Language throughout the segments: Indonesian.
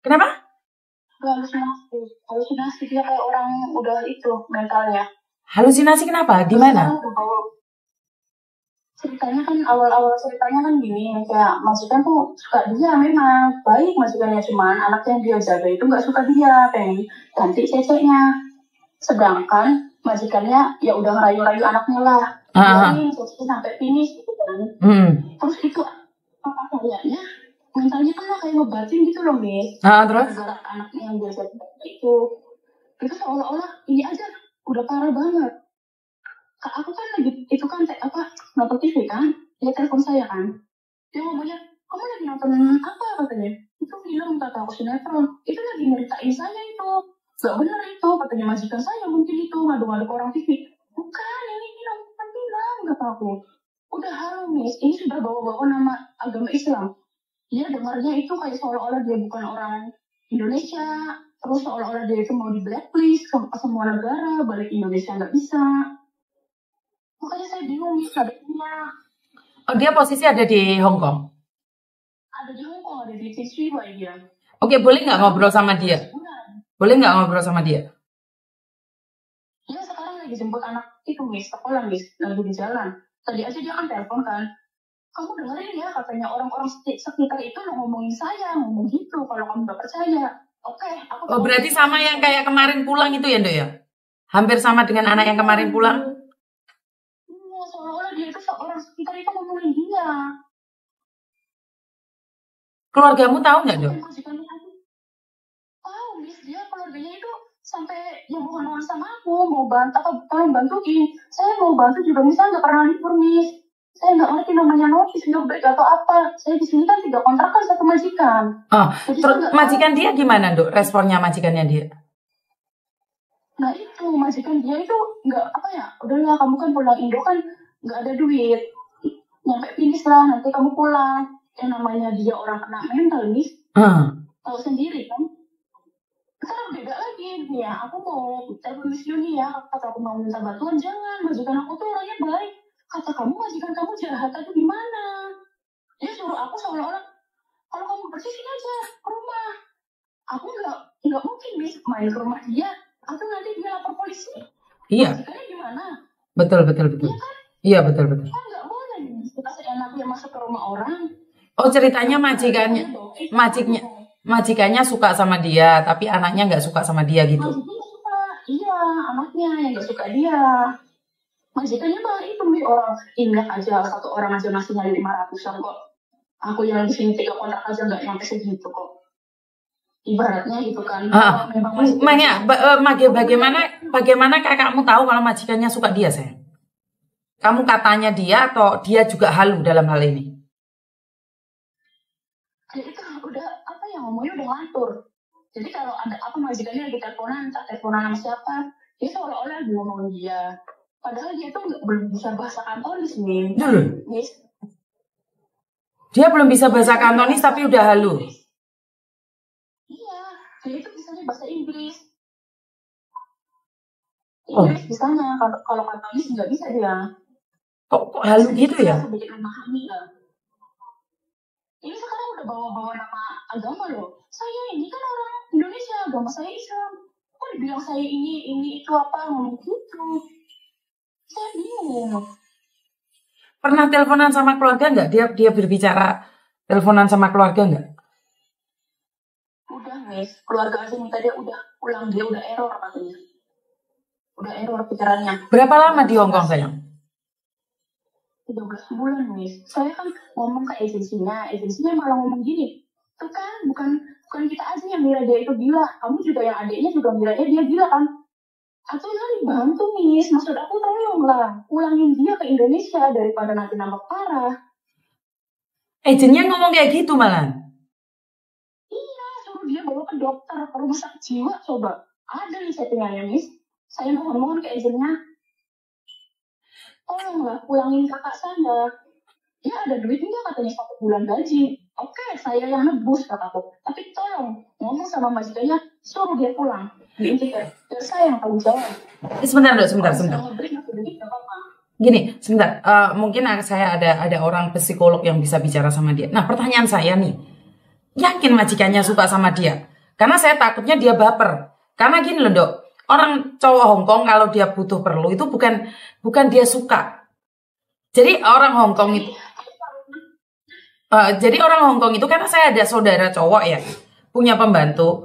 Kenapa? Halusinasi. Halusinasi dia kayak orang udah itu mentalnya. Halusinasi kenapa? Di mana? Ceritanya kan awal-awal ceritanya kan gini, kayak majikan tuh suka dia memang baik majikannya, cuman anak yang dia jaga itu nggak suka dia, pengen ganti ceceknya. Sedangkan majikannya ya udah ngerayu-rayu anaknya lah, biarin ceceknya sampai finish gitu kan. Terus itu apa kayaknya mentalnya kan kayak ngebatin gitu loh, Miss. Terus? Gara-gara anaknya yang dia jaga itu seolah-olah ini aja udah parah banget. Kak, aku kan lagi itu kan nonton TV kan, dia telepon saya kan, dia ngomongnya kamu lagi nonton apa katanya, itu film kata aku, sinetron, itu lagi nyeritain saya itu, gak bener itu katanya, majikan saya mungkin itu ngadu-ngadu ke orang TV, bukan ini nonton film kata aku, udah halu Miss, ini sudah bawa-bawa nama agama Islam, dia dengarnya itu kayak seolah-olah dia bukan orang Indonesia, terus seolah-olah dia itu mau di blacklist ke semua negara, balik Indonesia nggak bisa. Makanya saya bingung nih adanya. Oh, dia posisi ada di Hong Kong? Ada di Hong Kong, ada di Tsuwai dia. Oke, boleh nggak ngobrol sama dia? Boleh nggak ngobrol sama dia? Dia sekarang lagi jemput anak itu, Miss, sekolah, Miss, lagi di jalan. Tadi aja dia kan telepon kan. Kamu dengerin ya, katanya orang-orang sekitar itu ngomongin saya, ngomong gitu, kalau kamu nggak percaya. Oke, aku... Oh, berarti sama yang kayak kemarin pulang itu ya, Ndok ya? Hampir sama dengan anak yang kemarin pulang? Seolah-olah dia itu orang sekitar itu ngomongin dia. Keluargamu tahu nggak, Dok? Tahu, Miss, dia keluarganya itu sampai yang bukan sama aku, mau bantuin. Saya mau bantu juga, misalnya nggak pernah libur, Miss. Saya nggak ngerti namanya notis, break atau apa. Saya di sini kan 3 kontrakan satu majikan. Terus majikan dia gimana, Dok? Responnya majikannya dia? Nah itu, majikan dia itu nggak udahlah kamu kan pulang Indo kan nggak ada duit, nyampe finish lah nanti kamu pulang. Yang namanya dia orang kena mental, Miss, tahu sendiri kan. Sekarang beda lagi ya, aku mau telepon Miss Yuni ya, kata aku mau minta bantuan, jangan, majikan aku tuh orangnya baik, kata kamu majikan kamu jahat aja gimana. Dia suruh aku seolah-olah kalau kamu bersihin aja ke rumah. Aku nggak mungkin, Miss, main ke rumah dia atau nanti dia lapor polisi. Iya. Majikannya gimana? Betul. Iya, betul. Kan nggak boleh, kita seenaknya masuk ke rumah orang. Oh, ceritanya majikannya suka sama dia, tapi anaknya nggak suka sama dia gitu. Majikannya suka, iya, anaknya yang nggak suka dia. Majikannya malah itu nih orang Imlek aja, 1 orang aja masih nyari 500-an kok. Aku yang di sini 3 kontrak aja nggak nyampe segitu kok. Ibaratnya gitu kan. Bagaimana kakakmu tahu kalau majikannya suka dia, sayang? Kamu katanya dia atau dia juga halu dalam hal ini? Ya itu udah ngomongnya udah ngantur. Jadi kalau ada apa majikannya lagi teleponan sama siapa, dia seolah-olah lagi ngomongin dia. Padahal dia tuh belum bisa bahasa Kantonis nih. Dia belum bisa bahasa Kantonis tapi udah halu. Iya, dia itu bisanya bahasa Inggris. Inggris bisanya, kalau Kantonis nggak bisa dia. Kok halu gitu ya? Sedikit memahami lah. Ini sekarang udah bawa-bawa nama agama loh. Saya ini kan orang Indonesia, agama saya Islam. Kok dibilang saya ini itu apa, ngomong gitu. Saya bingung. Pernah teleponan sama keluarga nggak? Dia berbicara teleponan sama keluarga nggak? Udah, Miss. Keluarga aja minta dia udah pulang. Dia udah error katanya. Udah error pikirannya. Berapa lama di Hong Kong, sayang? 13 bulan, Miss. Saya kan ngomong ke agensinya malah ngomong gini. Itu kan bukan kita aja yang ngira dia itu gila. Kamu juga yang adiknya juga ngiranya dia gila kan. Atau nanti bantu, Miss. Maksud aku tolonglah. Pulangin dia ke Indonesia daripada nanti nambah parah. Agennya ngomong kayak gitu malah? Iya, suruh dia bawa ke dokter, ke rumah sakit jiwa, coba. Ada nih settingannya, Miss. Saya mohon ke agennya. Tolonglah pulangin kakak saya. Dia ada duit nggak katanya 1 bulan gaji. Oke, saya yang nebus kataku. Tapi tolong ngomong sama majikannya, suruh dia pulang. Biar saya yang tanggung jawab. Sebentar, Dok, sebentar. Gini, sebentar. Mungkin saya ada orang psikolog yang bisa bicara sama dia. Nah, pertanyaan saya nih, yakin majikannya suka sama dia? Karena saya takutnya dia baper. Karena gini loh, Dok. Orang cowok Hongkong kalau dia butuh perlu itu bukan dia suka. Jadi orang Hongkong itu karena saya ada saudara cowok ya, punya pembantu.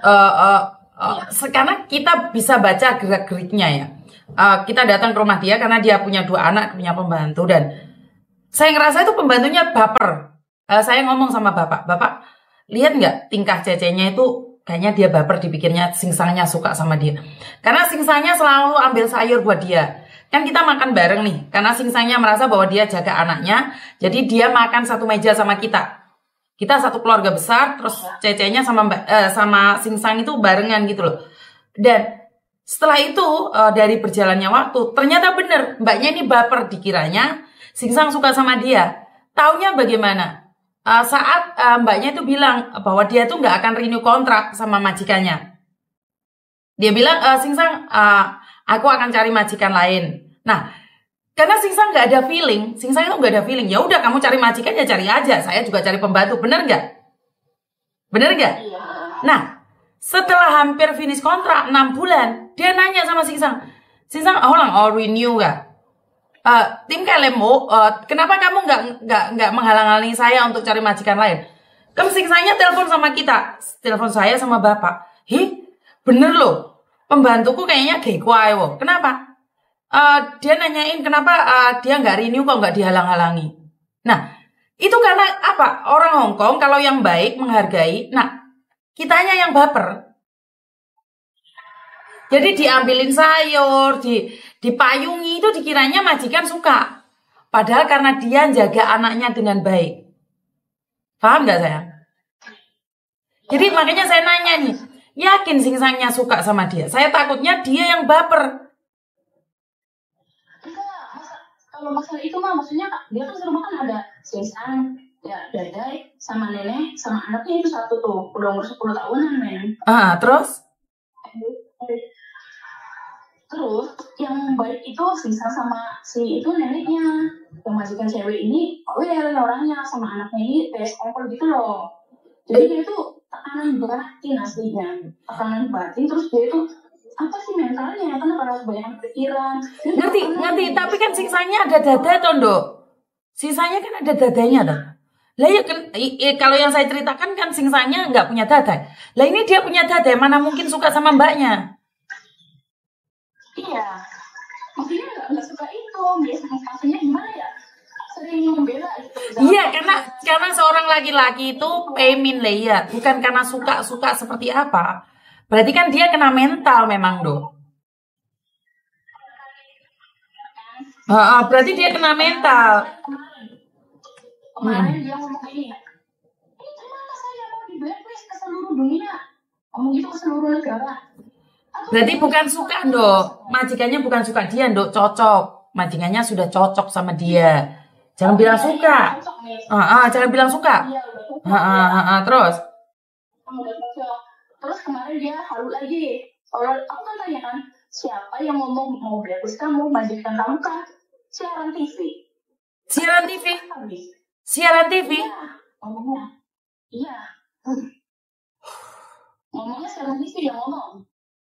Karena kita bisa baca gerak-geriknya ya. Kita datang ke rumah dia karena dia punya 2 anak, punya pembantu, dan saya ngerasa itu pembantunya baper. Saya ngomong sama bapak, lihat nggak tingkah cecenya itu kayaknya dia baper, dipikirnya Singsangnya suka sama dia. Karena Singsangnya selalu ambil sayur buat dia. Kan kita makan bareng nih, karena Singsangnya merasa bahwa dia jaga anaknya, jadi dia makan satu meja sama kita. Kita satu keluarga besar, terus cecenya sama Singsang itu barengan gitu loh. Dan setelah itu dari berjalannya waktu, ternyata bener mbaknya ini baper, dikiranya Singsang suka sama dia. Taunya bagaimana? Saat mbaknya itu bilang bahwa dia tuh nggak akan renew kontrak sama majikannya. Dia bilang, Singsang, aku akan cari majikan lain. Nah, karena Singsang nggak ada feeling, Singsang itu nggak ada feeling. Ya udah, kamu cari majikan ya cari aja. Saya juga cari pembantu, bener nggak? Bener nggak? Nah, setelah hampir finish kontrak 6 bulan, dia nanya sama Singsang, renew nggak? Tim Kalemo, kenapa kamu nggak menghalang-halangi saya untuk cari majikan lain? Kan Singsangnya telepon sama kita, telepon saya sama bapak. Bener loh, pembantuku kayaknya gay wo. Kenapa? Dia nanyain kenapa dia nggak renew kok nggak dihalang-halangi. Nah, itu karena apa? Orang Hongkong kalau yang baik menghargai, nah kitanya yang baper. Jadi diambilin sayur, dipayungi, itu dikiranya majikan suka. Padahal karena dia jaga anaknya dengan baik. Paham nggak sayang? Jadi makanya saya nanya nih, yakin Singsangnya suka sama dia? Saya takutnya dia yang baper. Kalau masalah itu mah, maksudnya dia kan serumah kan ada Singsang, ya Dadai, sama nenek, sama anaknya itu satu tuh, udah umur 10 tahunan men. Terus? Terus yang baik itu Singsang sama si itu neneknya, yang majikan cewek ini, orangnya sama anaknya ini PSL gitu loh. Jadi dia itu tekanan batin aslinya, tekanan batin, terus dia itu apa sih mentalnya, karena harus banyak pikiran. Ngerti, tapi kan Singsangnya ada dada tondo. Sisanya kan ada dadanya toh. Lah ya kan, kalau yang saya ceritakan kan Singsangnya nggak punya dada. Lah ini dia punya dada, mana mungkin suka sama mbaknya? Iya, maksudnya nggak suka itu, biasanya kasihnya gimana ya? Sering membela gitu. Iya, karena seorang laki-laki itu pemin lihat, bukan karena suka seperti apa. Berarti kan dia kena mental memang dong. Berarti dia kena mental. Kemarin dia ngomong ini, gimana saya mau di blacklist ke seluruh dunia? Ngomong gitu ke seluruh negara. Berarti bukan suka dok, majikannya bukan suka dia dok, cocok. Majikannya sudah cocok sama dia. Jangan bilang suka. Jangan bilang suka. Terus? Terus kemarin dia halu lagi. Soalnya aku kan tanya kan, siapa yang ngomong mau blacklist kamu, majikan kamu kan siaran TV. Siaran TV? Siaran TV? Iya, ngomongnya. Iya. Ngomongnya siaran TV yang ngomong.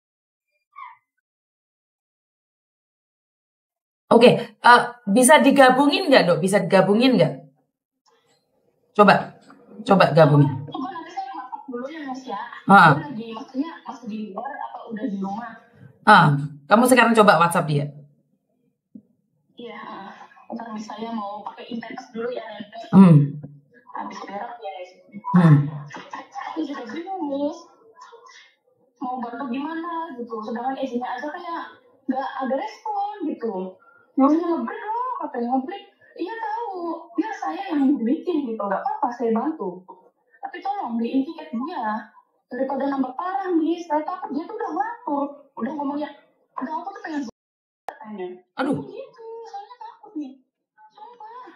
Oke, bisa digabungin nggak dok? Bisa digabungin nggak? Coba gabungin. Coba nanti saya masak dulu ya Mas ya. Lagi maksudnya masih di luar apa udah di rumah? Kamu sekarang coba WhatsApp dia. Iya, ntar saya mau pakai internet dulu ya. Habis berak ya. Aku juga bingung Miss, mau bantu gimana gitu. Sedangkan izinnya aja kayak nggak ada respon gitu. Nyuruhnya ngebreak loh, katanya ngebreak. Iya tahu, ya saya yang bikin gitu, nggak apa-apa saya bantu. Tapi tolong beliin tiket dia, daripada nambah parah nih. Saya takut dia tuh udah ngatur, udah ngomongnya, ada apa tuh pengen katanya. Aduh. Gitu, soalnya takut nih. Sumpah.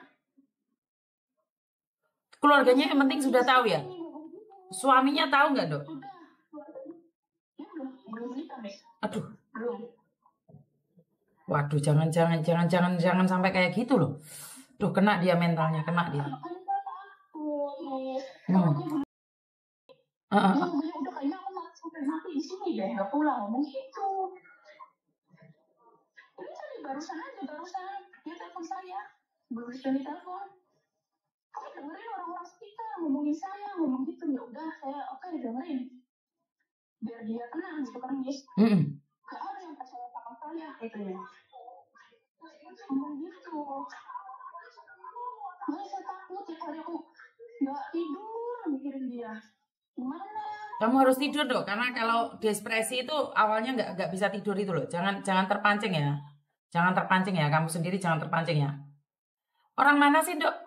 Keluarganya yang penting sudah tahu ya. Suaminya tahu nggak dok? Ya belum menikah nih. Aduh. Belum. Waduh, jangan sampai kayak gitu loh. Duh, kena dia mentalnya, kena dia. Udah kayak di sini deh, nggak pulang, ngomong gitu. Ini tadi barusan dia telepon saya, barusan di telepon. Kamu dengerin orang-orang sekitar ngomongin saya, ngomong gitu. Ya udah, saya oke dengerin. Biar dia tenang gitu kan, Miss. Gak ada yang percaya sama saya, katanya. Ngomong gitu. Nah, saya takut tiap hari aku nggak tidur mikirin dia. Gimana? Kamu harus tidur dong, karena kalau depresi itu awalnya nggak bisa tidur itu loh. Jangan terpancing ya. Jangan terpancing ya, kamu sendiri jangan terpancing ya. Orang mana sih, Dok?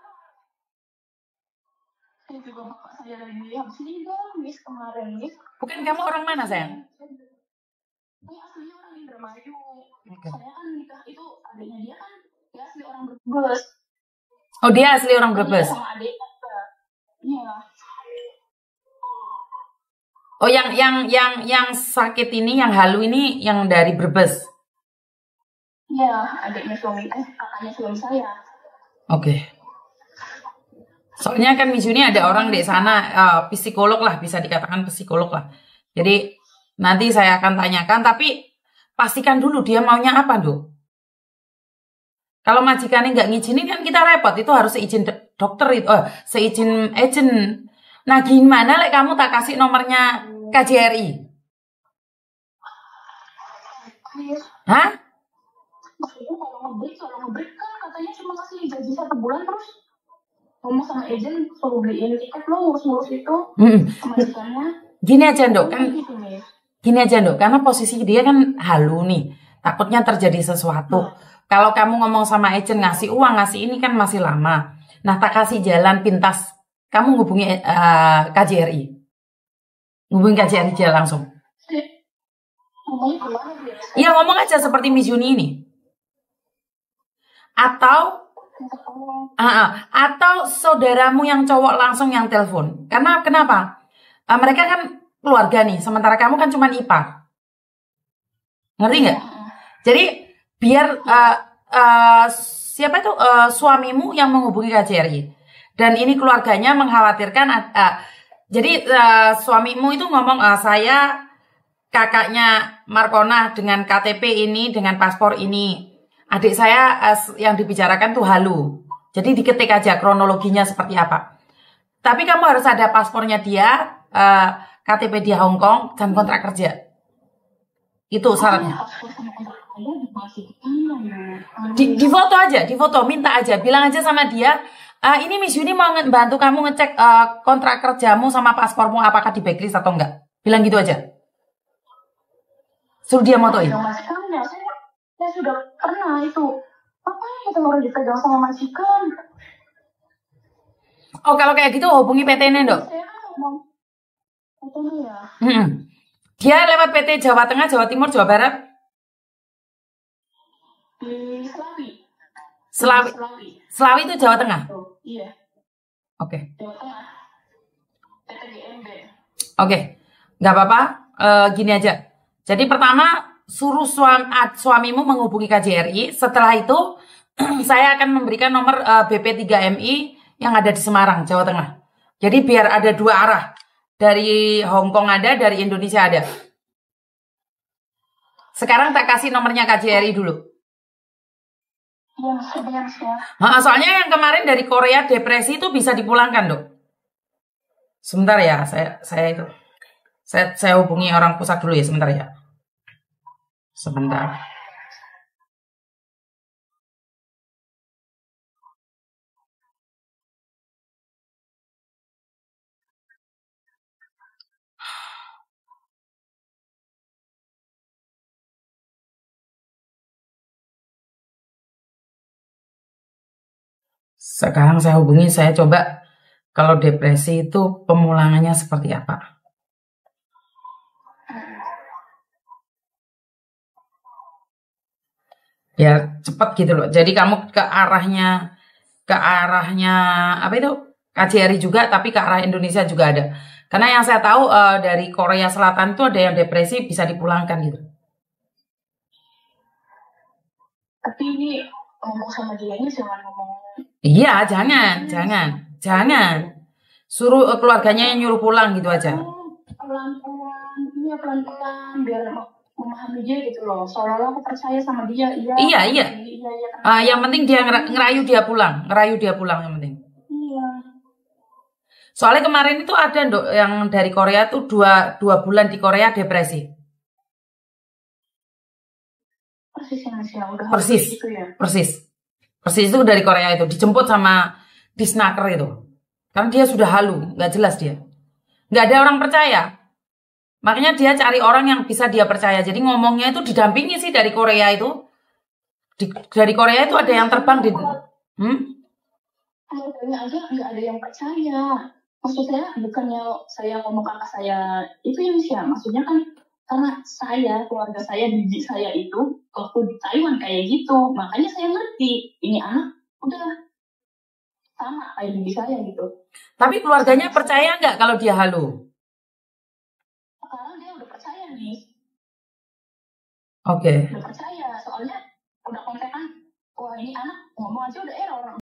Saya juga bapak saya lagi habis meninggal, Miss, kemarin, Miss. Bukan kamu orang mana, sayang? Saya aslinya orang Indramayu. Okay. Saya kan nikah itu adiknya dia kan, dia asli orang Brebes. Oh, dia asli orang Brebes. Sama adiknya. Iya. Oh, yang sakit ini, yang halu ini, yang dari Brebes. Iya, adiknya kakaknya suami saya. Oke. Soalnya kan Mijuni ada orang di sana, psikolog lah, bisa dikatakan psikolog lah. Jadi nanti saya akan tanyakan, tapi pastikan dulu dia maunya apa, Dok. Kalau majikannya nggak ngizinin kan kita repot, itu harus seizin dokter itu, seizin agent. Nah, gimana lek kamu tak kasih nomornya KJRI? Hah? Maksudnya kalau ngebreak kan katanya cuma kasih gaji 1 bulan terus ngomong sama agent suruh beliin tiket lo ngurus itu majikannya. Gini aja, Dok, kan gini aja, Dok, karena posisi dia kan halu nih, takutnya terjadi sesuatu. Kalau kamu ngomong sama agent ngasih uang, ngasih ini kan masih lama. Nah, tak kasih jalan pintas, kamu hubungi KJRI. Hubungi KJRI aja langsung. Iya, ngomong aja seperti Mijuni ini. Atau saudaramu yang cowok langsung yang telepon. Karena kenapa? Mereka kan keluarga nih, sementara kamu kan cuma ipar. Ngerti nggak? Jadi biar siapa itu suamimu yang menghubungi KJRI. Dan ini keluarganya mengkhawatirkan. Jadi suamimu itu ngomong, saya kakaknya Markona dengan KTP ini, dengan paspor ini. Adik saya yang dibicarakan tuh halu. Jadi diketik aja kronologinya seperti apa. Tapi kamu harus ada paspornya dia, KTP dia Hong Kong, dan kontrak kerja. Itu syaratnya. Di foto aja, di foto, minta aja. Bilang aja sama dia, ini Miss Yuni mau bantu kamu ngecek kontrak kerjamu sama paspormu apakah di backlist atau enggak. Bilang gitu aja. Suruh dia motoin. Saya sudah pernah itu. Apa yang kita mau dipegang sama majikan? Oh, kalau kayak gitu hubungi PT-nya, Dok. Saya kan ngomong PT-nya ya. Dia lewat PT Jawa Tengah, Jawa Timur, Jawa Barat. Di Selawi. Selawi itu Jawa Tengah. Iya. Oke. Jawa Tengah. PT GMB. Oke, nggak apa-apa. Gini aja. Jadi pertama suruh suamimu menghubungi KJRI. Setelah itu saya akan memberikan nomor BP3MI yang ada di Semarang, Jawa Tengah. Jadi biar ada 2 arah. Dari Hong Kong ada, dari Indonesia ada. Sekarang tak kasih nomornya KJRI dulu. Ya. Soalnya yang kemarin dari Korea depresi itu bisa dipulangkan, Dok. Sebentar ya, saya hubungi orang pusat dulu ya, sebentar ya. Sebentar. Sekarang saya hubungi, saya coba kalau depresi itu pemulangannya seperti apa. Biar cepat gitu loh. Jadi kamu ke arahnya apa itu? KJRI juga, tapi ke arah Indonesia juga ada. Karena yang saya tahu dari Korea Selatan itu ada yang depresi bisa dipulangkan gitu. Tapi ini ngomong sama dia ini jangan ngomong. Iya, jangan. Suruh keluarganya yang nyuruh pulang gitu aja. Pelan-pelan Iya, pelan-pelan biar memahami dia gitu loh. Seolah-olah aku percaya sama dia. Iya. Iya, iya. Iya. Yang penting dia ngerayu dia pulang yang penting. Iya. Soalnya kemarin itu ada yang dari Korea tuh dua bulan di Korea depresi. Persis ya, udah Persis. gitu ya. Persis itu dari Korea itu dijemput sama disnaker itu. Karena dia sudah halu, nggak jelas dia. Nggak ada orang percaya. Makanya dia cari orang yang bisa dia percaya. Jadi ngomongnya itu didampingi sih dari Korea itu. Dari Korea itu ada yang terbang di... Keluarganya aja nggak ada yang percaya. Maksud saya bukannya saya ngomong kakak saya itu yang sih, maksudnya kan karena keluarga saya, bibi saya itu waktu di Taiwan kayak gitu, makanya saya ngerti ini anak udah sama kayak bibi saya gitu. Tapi keluarganya percaya nggak kalau dia halu? Sekarang dia udah percaya nih. Oke. Udah percaya, soalnya udah kontekan, wah ini anak ngomong aja udah error.